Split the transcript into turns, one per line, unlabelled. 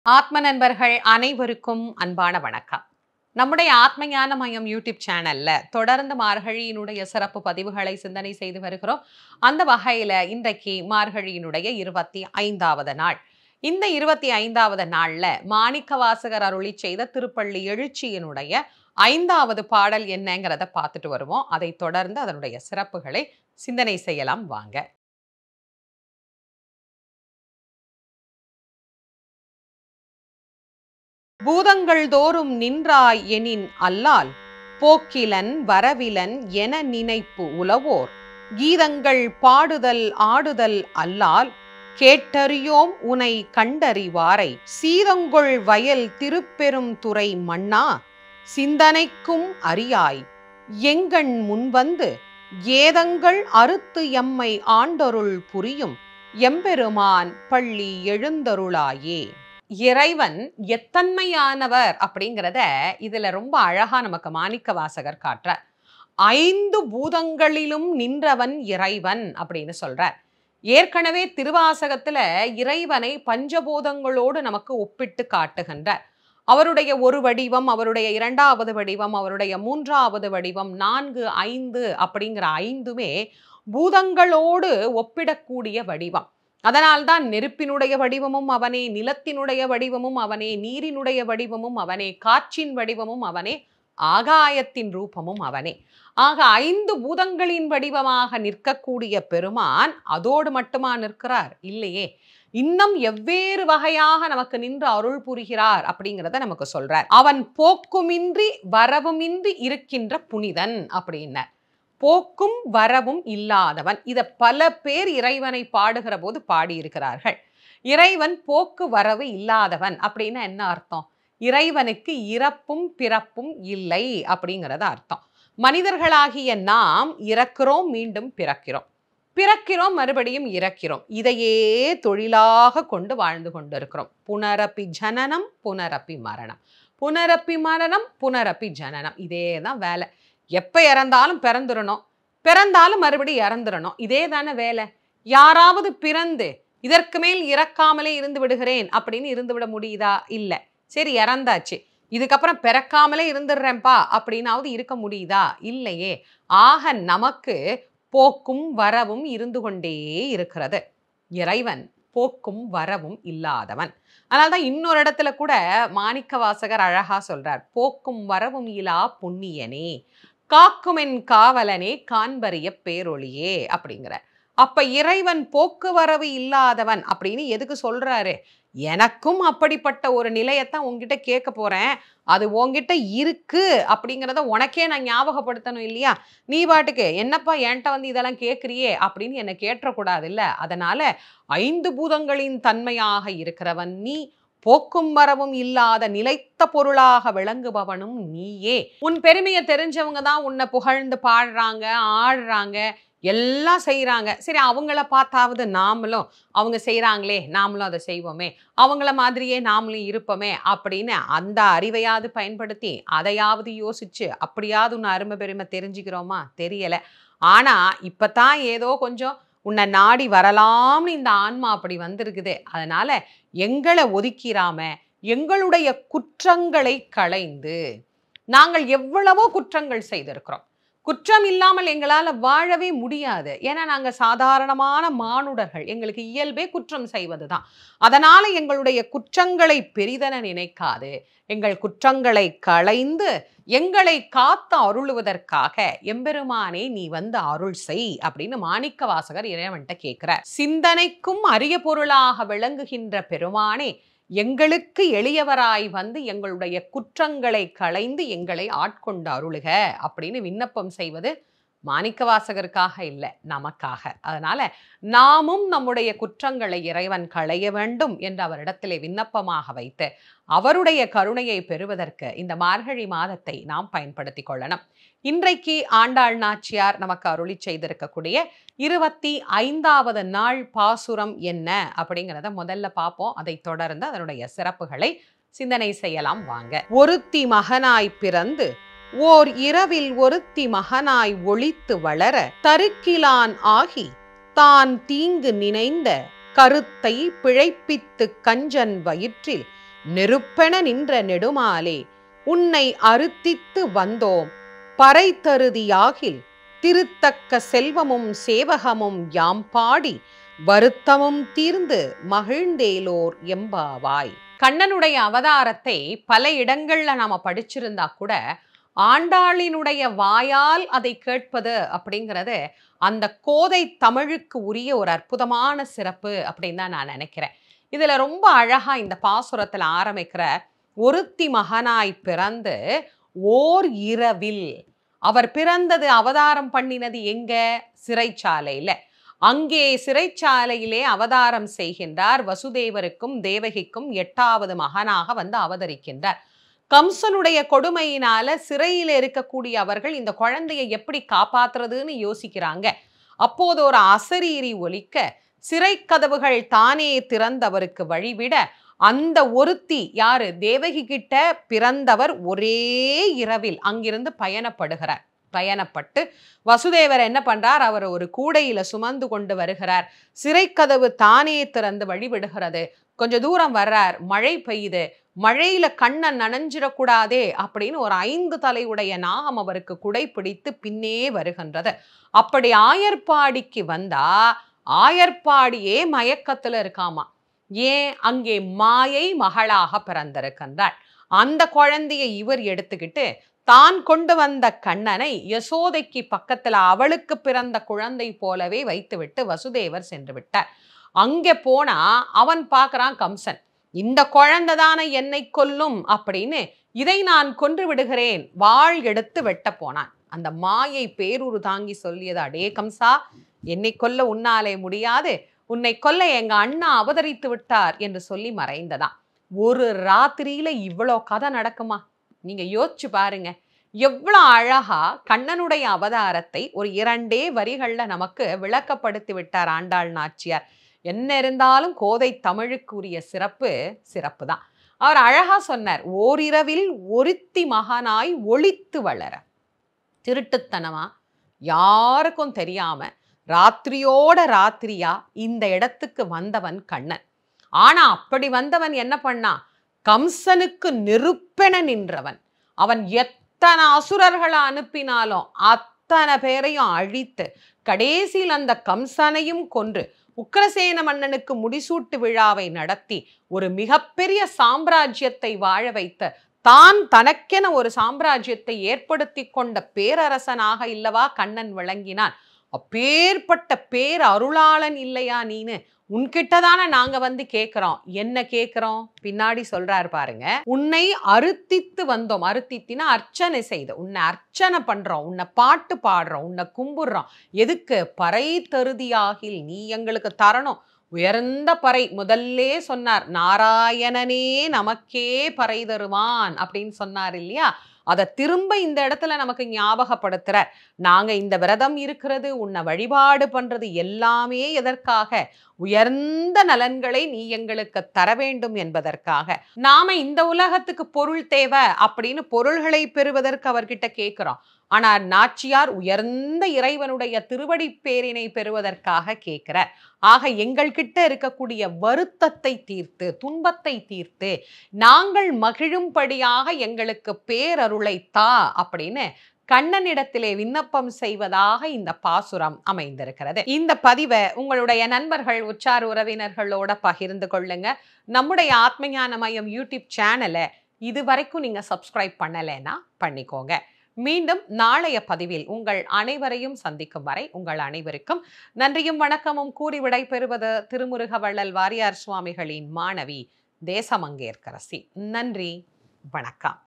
ஆத்ம நண்பர்கள் அனைவருக்கும் அன்பான வணக்கம். நம்முடைய ஆத்ம ஞான மையம் யூடியூப் சேனல்ல தொடர்ந்து மார்கழியினுடைய சிறப்பு பதிவுகளை சிந்தனை செய்து வருகிறோம். அந்த வகையில இன்றைக்கு மார்கழியினுடைய 25வது நாள். இந்த 25வது நாள்ல மாணிக்கவாசகர் அருளி செய்த திருப்பள்ளி எழுச்சியினுடைய 5வது பாடல் என்னங்கிறத பார்த்துட்டு வருவோம். அதை தொடர்ந்து அதனுடைய சிறப்புகளை சிந்தனை செய்யலாம் வாங்க. பூதங்கள் தோறும் நின்றாய் எனின் அல்லால் போக்கிலன் வரவிலன் என நினைப்பு உலவோர் கீதங்கள் பாடுதல் ஆடுதல் அல்லால் கேட்டறியோம் உனை கண்டறிவாரை சீதங்கொள் வயல் திருப்பெரும் துறை மன்னா சிந்தனைக்கும் அறியாய் எங்கண் முன்வந்து ஏதங்கள் அறுத்து எம்மை ஆண்டொருள் புரியும் எம்பெருமான் பள்ளி எழுந்தருளாயே. இறைவன் எத்தன்மையானவர் அப்படிங்கிறத இதுல ரொம்ப அழகா நமக்கு மாணிக்கவாசகர் காட்டுறார். 5 பூதங்களிலும் நின்றவன் இறைவன் அப்படின்னு சொல்றார். ஏற்கனவே திருவாசகத்துல இறைவனை பஞ்சபூதங்களோடு நமக்கு ஒப்பிட்டு காட்டுகின்றார். அவருடைய ஒரு வடிவம், அவருடைய 2வது வடிவம், அவருடைய 3வது வடிவம், 4, 5 அப்படிங்கிற 5மே பூதங்களோடு ஒப்பிடக்கூடிய வடிவம். அதனால்தான் நெருப்பினுடைய வடிவமும் அவனே, நிலத்தினுடைய வடிவமும் அவனே, நீரினுடைய வடிவமும் அவனே, காற்றின் வடிவமும் அவனே, ஆகாயத்தின் ரூபமும் அவனே. ஆக 5 பூதங்களின் வடிவமாக நிற்கக்கூடிய பெருமான் அதோடு மட்டுமா நிற்கிறார்? இல்லையே, இன்னும் எவ்வேறு வகையாக நமக்கு நின்று அருள் புரிகிறார் அப்படிங்கிறத நமக்கு சொல்றார். அவன் போக்குமின்றி வரவுமின்றி இருக்கின்ற புனிதன் அப்படின்ன. போக்கும் வரவும் இல்லாதவன். இத பல பேர் இறைவனை பாடுகிற போது பாடியிருக்கிறார்கள். இறைவன் போக்கு வரவு இல்லாதவன் அப்படின்னா என்ன அர்த்தம்? இறைவனுக்கு இறப்பும் பிறப்பும் இல்லை அப்படிங்கிறத அர்த்தம். மனிதர்களாகிய நாம் இறக்கிறோம், மீண்டும் பிறக்கிறோம், பிறக்கிறோம், மறுபடியும் இறக்கிறோம். இதையே தொழிலாக கொண்டு வாழ்ந்து கொண்டிருக்கிறோம். புனரப்பி ஜனனம் புனரப்பி மரணம், புனரப்பி மரணம் புனரப்பி ஜனனம். இதே தான் வேலை. எப்ப இறந்தாலும் பிறந்துடணும், பிறந்தாலும் மறுபடியும் இறந்துடணும். இதே தானே வேலை. யாராவது பிறந்து இதற்கு மேல் இறக்காமலே இருந்து விடுகிறேன் அப்படின்னு இருந்து விட முடியுதா? இல்லை. சரி, இறந்தாச்சு, இதுக்கப்புறம் பிறக்காமலே இருந்துடுறேன்ப்பா அப்படின்னாவது இருக்க முடியுதா? இல்லையே. ஆக நமக்கு போக்கும் வரவும் இருந்து கொண்டே இருக்கிறது. இறைவன் போக்கும் வரவும் இல்லாதவன். அதனால்தான் இன்னொரு இடத்துல கூட மாணிக்கவாசகர் அழகா சொல்றார், போக்கும் வரவும் இலா புண்ணியனே காக்குமென் காவலனே காண்பரிய பேரொளியே அப்படிங்கிற. அப்ப இறைவன் போக்குவரவு இல்லாதவன் அப்படின்னு எதுக்கு சொல்றாரு? எனக்கும் அப்படிப்பட்ட ஒரு நிலையத்தான் உங்ககிட்ட கேட்க போறேன், அது உங்ககிட்ட இருக்கு அப்படிங்கிறத உனக்கே நான் ஞாபகப்படுத்தணும் இல்லையா? நீ பாட்டுக்கு என்னப்பா என்கிட்ட வந்து இதெல்லாம் கேட்குறியே அப்படின்னு என்னை கேட்டக்கூடாது இல்ல. அதனால 5 பூதங்களின் தன்மையாக இருக்கிறவன் நீ, போக்கும் வரவும் இல்லாத நிலைத்த பொருளாக விளங்குபவனும் நீயே. உன் பெருமையை தெரிஞ்சவங்க தான் உன்னை புகழ்ந்து பாடுறாங்க, ஆடுறாங்க, எல்லாம் செய்கிறாங்க. சரி, அவங்கள பார்த்தாவது நாமளும் அவங்க செய்கிறாங்களே நாமளும் அதை செய்வோமே, அவங்கள மாதிரியே நாமளும் இருப்போமே அப்படின்னு அந்த அறிவையாவது பயன்படுத்தி அதையாவது யோசிச்சு அப்படியாவது உன்னை அருமை பெருமை தெரிஞ்சுக்கிறோமா? தெரியலை. ஆனால் இப்போ தான் ஏதோ கொஞ்சம் உன்னை நாடி வரலாம்னு இந்த ஆன்மா அப்படி வந்திருக்குது. அதனால எங்களை ஒதுக்கிராம எங்களுடைய குற்றங்களை களைந்து, நாங்கள் எவ்வளவோ குற்றங்கள் செய்திருக்கிறோம், குற்றம் இல்லாமல் எங்களால் வாழவே முடியாது. ஏன்னா நாங்கள் சாதாரணமான மானுடர்கள், எங்களுக்கு இயல்பே குற்றம் செய்வது தான். அதனால எங்களுடைய குற்றங்களை பெரிதென நினைக்காது, எங்கள் குற்றங்களை களைந்து எங்களை காத்து அருளுவதற்காக எம்பெருமானே நீ வந்து அருள் செய் அப்படின்னு மாணிக்கவாசகர் இறைவன்கிட்ட கேட்கிறார். சிந்தனைக்கும் அரிய பொருளாக விளங்குகின்ற பெருமானே எங்களுக்கு எளியவராய் வந்து எங்களுடைய குற்றங்களை களைந்து எங்களை ஆட்கொண்டு அருளுக அப்படின்னு விண்ணப்பம் செய்வது மாணிக்கவாசகருக்காக இல்லை, நமக்காக. அதனால நாமும் நம்முடைய குற்றங்களை இறைவன் களைய வேண்டும் என்று அவரிடத்திலே விண்ணப்பமாக வைத்து அவருடைய கருணையை பெறுவதற்கு இந்த மார்கழி மாதத்தை நாம் பயன்படுத்தி கொள்ளணும். இன்றைக்கு ஆண்டாள் நாச்சியார் நமக்கு அருளி செய்திருக்கக்கூடிய 25வது நாள் பாசுரம் என்ன அப்படிங்கிறத முதல்ல பார்ப்போம். அதை தொடர்ந்து அதனுடைய சிறப்புகளை சிந்தனை செய்யலாம் வாங்க. ஒருத்தி மகனாய் பிறந்து ஓர் இரவில் ஒருத்தி மகனாய் ஒளித்து வளர தருக்கிலான் ஆகி தான் தீங்கு நினைந்த கருத்தை பிழைப்பித்து கஞ்சன் வயிற்றில் நெருப்பென நின்ற நெடுமாலே உன்னை அறுத்தித்து வந்தோம் பறை தருதியாகில் திருத்தக்க செல்வமும் சேவகமும் யாம் பாடி வருத்தமும் தீர்ந்து மகிழ்ந்தேலோர் எம்பாவாய். கண்ணனுடைய அவதாரத்தை பல இடங்கள்ல நாம படிச்சிருந்தா கூட ஆண்டாளினுடைய வாயால் அதை கேட்பது அப்படிங்கிறது அந்த கோதை தமிழுக்கு உரிய ஒரு அற்புதமான சிறப்பு அப்படின்னு தான் நான் நினைக்கிறேன். இதுல ரொம்ப அழகா இந்த பாசுரத்துல ஆரம்பிக்கிற ஒருத்தி மகனாய் பிறந்து ஓர் இரவில், அவர் பிறந்தது அவதாரம் பண்ணினது எங்க? சிறைச்சாலையில. அங்கே சிறைச்சாலையிலே அவதாரம் செய்கின்றார். வசுதேவருக்கும் தேவகிக்கும் 8வது மகனாக வந்து அவதரிக்கின்றார். கம்சனுடைய கொடுமையினால சிறையில் இருக்கக்கூடிய அவர்கள் இந்த குழந்தையை எப்படி காப்பாத்துறதுன்னு யோசிக்கிறாங்க. அப்போது ஒரு அசரீரி ஒலிக்க சிறை கதவுகள் தானே திறந்தவருக்கு வழிவிட அந்த ஒருத்தி யாரு? தேவகி கிட்ட பிறந்தவர் ஒரே இரவில் அங்கிருந்து பயணப்பட்டு வசுதேவர் என்ன பண்றார்? அவர் ஒரு கூடையில சுமந்து கொண்டு வருகிறார். சிறை கதவு தானே திறந்து வழிவிடுகிறது. கொஞ்ச தூரம் வர்றார், மழை பெய்யுது. மழையில கண்ணன் நனைஞ்சிடக்கூடாதே அப்படின்னு ஒரு 5 தலையுடைய நாகம் அவருக்கு குடை பிடித்து பின்னே வருகின்றது. அப்படி ஆயர்பாடிக்கு வந்தா ஆயர்பாடியே மயக்கத்துல இருக்காமா. ஏன்? அங்கே மாயை மகளாக பிறந்திருக்கின்றாள். அந்த குழந்தையை இவர் எடுத்துக்கிட்டு தான் கொண்டு வந்த கண்ணனை யசோதைக்கு பக்கத்துல அவளுக்கு பிறந்த குழந்தை போலவே வைத்துவிட்டு வசுதேவர் சென்று விட்டார். அங்கே போனா அவன் பார்க்கறான் கம்சன், இந்த குழந்தை தானே என்னை கொல்லும் அப்படின்னு, இதை நான் கொன்று விடுகிறேன், வாள் எடுத்து வெட்ட போனான். அந்த மாயை பேரூரு தாங்கி சொல்லியது, அடே கம்சா, என்னை கொல்ல உன்னாலே முடியாது, உன்னை கொல்ல எங்க அண்ணா அவதரித்து விட்டார் என்று சொல்லி மறைந்ததான். ஒரு ராத்திரியில இவ்வளோ கதை நடக்குமா? நீங்க யோசிச்சு பாருங்க. எவ்வளவு அழகா கண்ணனுடைய அவதாரத்தை ஒரு 2 வரிகள்ல நமக்கு விளக்கப்படுத்தி விட்டார் ஆண்டாள் நாச்சியார். என்ன இருந்தாலும் கோதை தமிழுக்குரிய சிறப்பு தான். அவர் அழகா சொன்னார், ஓரிரவில் ஒருத்தி மகனாய் ஒளித்து வளர. திருட்டுத்தனமா யாருக்கும் தெரியாம ராத்திரியோட ராத்திரியா இந்த இடத்துக்கு வந்தவன் கண்ணன். ஆனா அப்படி வந்தவன் என்ன பண்ணா? கம்சனுக்கு நெருப்பென நின்றவன். அவன் எத்தனை அசுரர்களை அனுப்பினாலும் அத்தனை பேரையும் அழித்து கடைசியில் அந்த கம்சனையும் கொன்று உக்கிரசேன மன்னனுக்கு முடிசூட்டு விழாவை நடத்தி ஒரு மிகப்பெரிய சாம்ராஜ்யத்தை வாழ வைத்த, தான் தனக்கென ஒரு சாம்ராஜ்யத்தை ஏற்படுத்தி கொண்ட பேரரசனாக இல்லவா கண்ணன் விளங்கினான். அப்பேற்பட்ட பேர் அருளாளன் இல்லையா நீனு? உன்கிட்டதான நாங்க வந்து கேட்கிறோம். என்ன கேட்கிறோம்? பின்னாடி சொல்றாரு பாருங்க. உன்னை அறுத்தித்து வந்தோம். அறுத்தித்தினா அர்ச்சனை செய்து, உன்னை அர்ச்சனை பண்றோம், உன்னை பாட்டு பாடுறோம், உன்னை கும்பிடுறோம். எதுக்கு? பறை தருதியாகில், நீ எங்களுக்கு தரணும் உயர்ந்த பறை. முதல்லே சொன்னார், நாராயணனே நமக்கே பறை தருவான் அப்படின்னு சொன்னார் இல்லையா? அதை திரும்ப இந்த இடத்துல நமக்கு ஞாபகப்படுத்துறார். நாங்க இந்த விரதம் இருக்கிறது, உன்னை வழிபாடு பண்றது எல்லாமே எதற்காக? உயர்ந்த நலன்களை நீ எங்களுக்கு தர வேண்டும் என்பதற்காக. நாம இந்த உலகத்துக்கு பொருள் தேவை அப்படின்னு பொருள்களை பெறுவதற்கு அவர்கிட்ட கேட்கிறோம். ஆனால் நாச்சியார் உயர்ந்த இறைவனுடைய திருவடி பேரினை பெறுவதற்காக கேட்கிறார். ஆக எங்கள் கிட்ட இருக்கக்கூடிய வருத்தத்தை தீர்த்து, துன்பத்தை தீர்த்து, நாங்கள் மகிழும்படியாக எங்களுக்கு பேரருளை தா அப்படின்னு கண்ணனிடத்திலே விண்ணப்பம் செய்வதாக இந்த பாசுரம் அமைந்திருக்கிறது. இந்த பதிவை உங்களுடைய நண்பர்கள், உற்றார் உறவினர்களோட பகிர்ந்து கொள்ளுங்க. நம்முடைய ஆத்மஞான மையம் யூடியூப் சேனலை இதுவரைக்கும் நீங்க சப்ஸ்கிரைப் பண்ணலைன்னா பண்ணிக்கோங்க. மீண்டும் நாளைய பதிவில் உங்கள் அனைவரையும் சந்திக்கும் வரை உங்கள் அனைவருக்கும் நன்றியும் வணக்கமும் கூறி விடைபெறுவது திருமுருக வள்ளல் வாரியார் சுவாமிகளின் மாணவி தேசமங்கேற்கரசி. நன்றி, வணக்கம்.